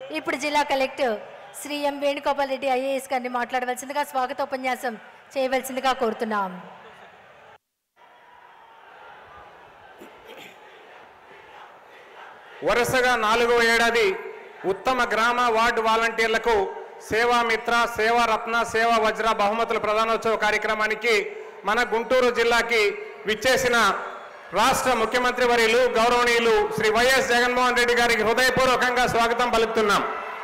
ఇప్పుడు జిల్లా collector Shri M Venugopal Reddy IAS గారిని మాట్లాడవలసిందిగా స్వాగతోపన్యాసం చేయవలసిందిగా కోరుతున్నాం. వరుసగా 4వ ఏడాది ఉత్తమ గ్రామ వార్డు వాలంటీర్లకు సేవా మిత్ర, సేవా రత్న, సేవా వజ్ర బహుమతుల ప్రదానోత్సవ కార్యక్రమానికి మన గుంటూరు జిల్లాకి విచ్చేసిన రాష్ట్ర ముఖ్యమంత్రి వర్యులు గౌరవనీయులు శ్రీ వైఎస్ జగన్మోహన్ రెడ్డి గారికి హృదయపూర్వకంగా స్వాగతం పలుకుతున్నాం.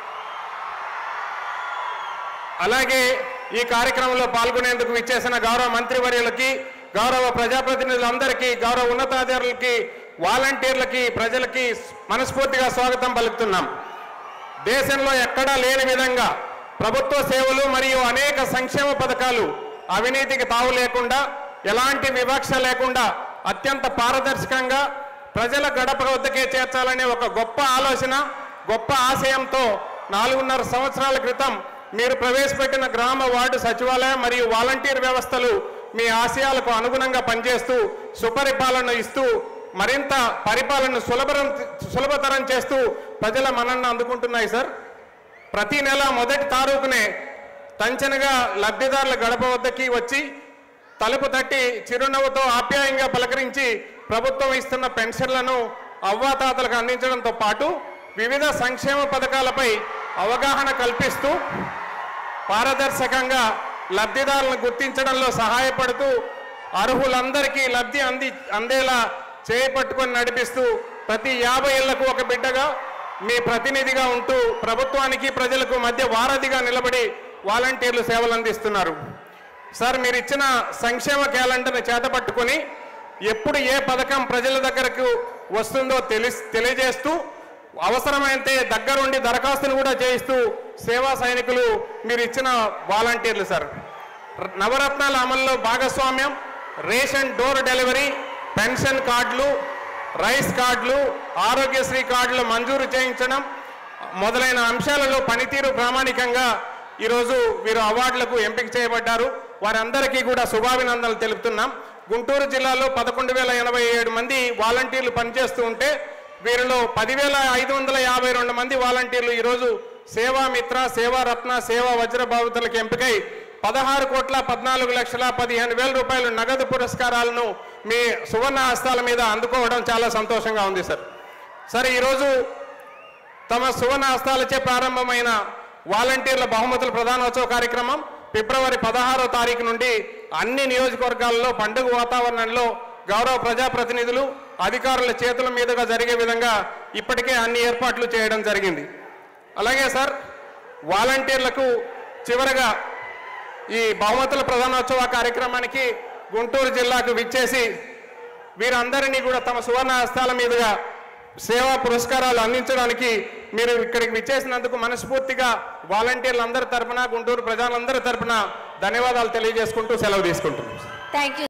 అలాగే ఈ కార్యక్రమంలో పాల్గొనేందుకు విచ్చేసిన గౌరవ మంత్రివర్యులకి, గౌరవ ప్రజాప్రతినిధులందరికీ, గౌరవ ఉన్నతాధికారులకి, వాలంటీర్లకి, ప్రజలకి మనస్ఫూర్తిగా స్వాగతం పలుకుతున్నాం. దేశంలో ఎక్కడా లేని విధంగా ప్రభుత్వ సేవలు మరియు అనేక సంక్షేమ పథకాలు అవినీతికి తావు లేకుండా, ఎలాంటి వివక్ష లేకుండా అత్యంత పారదర్శకంగా ప్రజల గడప వద్దకే చేర్చాలనే ఒక గొప్ప ఆలోచన, గొప్ప ఆశయంతో 4.5 సంవత్సరాల క్రితం మీరు ప్రవేశపెట్టిన గ్రామ వార్డు సచివాలయం మరియు వాలంటీర్ వ్యవస్థలు మీ ఆశయాలకు అనుగుణంగా పనిచేస్తూ సుపరిపాలన ఇస్తూ మరింత పరిపాలనను సులభతరం చేస్తూ ప్రజల మన్ననను అందుకుంటున్నాయి సార్. ప్రతి నెల మొదటి తారీఖునే తంచనగా లబ్ధిదారుల గడప వద్దకి వచ్చి తలుపు తట్టి చిరునవ్వుతో ఆప్యాయంగా పలకరించి ప్రభుత్వం ఇస్తున్న పెన్షన్లను అవ్వాతాతలకు అందించడంతో పాటు వివిధ సంక్షేమ పథకాలపై అవగాహన కల్పిస్తూ పారదర్శకంగా లబ్ధిదారులను గుర్తించడంలో సహాయపడుతూ అర్హులందరికీ లబ్ధి అందేలా చేపట్టుకొని నడిపిస్తూ ప్రతి 50 ఏళ్లకు ఒక బిడ్డగా మీ ప్రతినిధిగా ఉంటూ ప్రభుత్వానికి ప్రజలకు మధ్య వారధిగా నిలబడి వాలంటీర్లు సేవలు అందిస్తున్నారు. సార్, మీరు ఇచ్చిన సంక్షేమ క్యాలెండర్ని చేతపట్టుకొని ఎప్పుడు ఏ పథకం ప్రజల దగ్గరకు వస్తుందో తెలియజేస్తూ అవసరమైతే దగ్గరుండి దరఖాస్తులు కూడా చేయిస్తూ సేవా సైనికులు మీరు ఇచ్చిన వాలంటీర్లు సార్. నవరత్నాల అమల్లో భాగస్వామ్యం, రేషన్ డోర్ డెలివరీ, పెన్షన్ కార్డులు, రైస్ కార్డులు, ఆరోగ్యశ్రీ కార్డులు మంజూరు చేయించడం మొదలైన అంశాలలో పనితీరు ప్రామాణికంగా ఈరోజు వీరు అవార్డులకు ఎంపిక చేయబడ్డారు. వారందరికీ కూడా శుభాభినందనలు తెలుపుతున్నాం. గుంటూరు జిల్లాలో 11,087 మంది వాలంటీర్లు పనిచేస్తూ ఉంటే వీరిలో 10,552 మంది వాలంటీర్లు ఈరోజు సేవా మిత్ర, సేవా రత్న, సేవా వజ్ర బాధితులకు ఎంపికై 16,14,15,000 రూపాయలు నగదు పురస్కారాలను మీ సువర్ణ హస్తాల మీద అందుకోవడం చాలా సంతోషంగా ఉంది సార్. సరే, ఈరోజు తమ సువర్ణ హస్తాలచే ప్రారంభమైన వాలంటీర్ల బహుమతుల ప్రదానోత్సవ కార్యక్రమం ఫిబ్రవరి 16వ తారీఖు నుండి అన్ని నియోజకవర్గాల్లో పండుగ వాతావరణంలో గౌరవ ప్రజాప్రతినిధులు, అధికారుల చేతుల మీదుగా జరిగే విధంగా ఇప్పటికే అన్ని ఏర్పాట్లు చేయడం జరిగింది. అలాగే సార్, వాలంటీర్లకు చివరగా ఈ బహుమతుల ప్రధానోత్సవ కార్యక్రమానికి గుంటూరు జిల్లాకు విచ్చేసి వీరందరినీ కూడా తమ సువర్ణ హస్తాల మీదుగా సేవా పురస్కారాలు అందించడానికి మీరు ఇక్కడికి విచ్చేసినందుకు మనస్ఫూర్తిగా వాలంటీర్లందరి తరపున, గుంటూరు ప్రజలందరి తరపున ధన్యవాదాలు తెలియజేసుకుంటూ సెలవు తీసుకుంటున్నాం. Thank you.